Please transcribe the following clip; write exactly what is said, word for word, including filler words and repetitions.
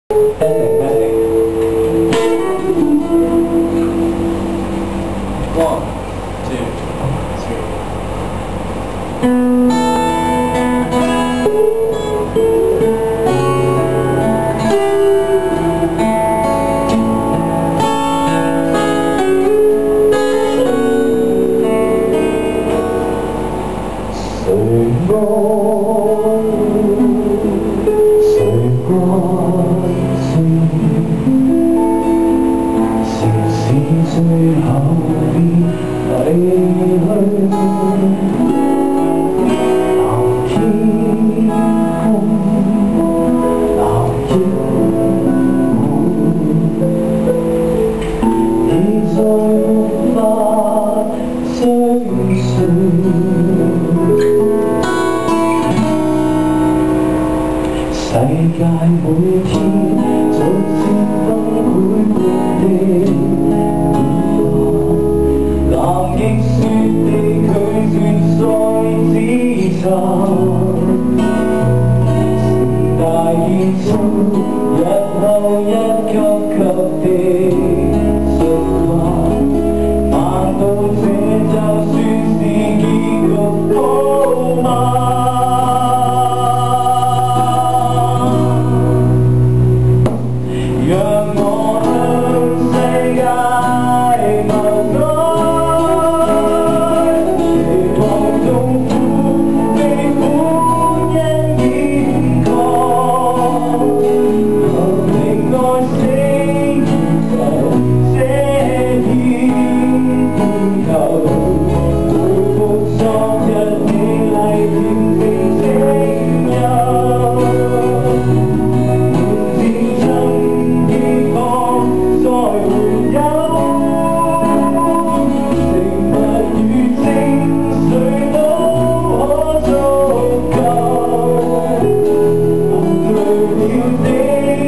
One, two, three. 最後別離去，鬧天空，鬧天空，你再沒法相信，世界每天逐漸崩潰的南極雪地拒絕再指責，時大結束，日後一級級的信話，難道這就算是結局好嗎？讓我向世界you think